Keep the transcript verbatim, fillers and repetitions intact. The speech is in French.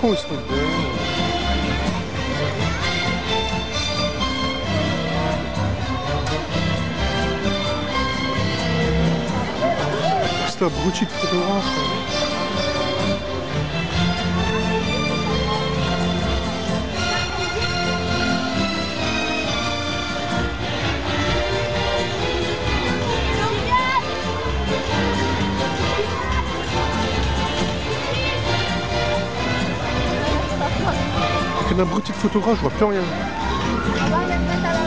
cons, ils sont. C'est abruti de photographe. Avec un abruti de photographe, je vois plus rien.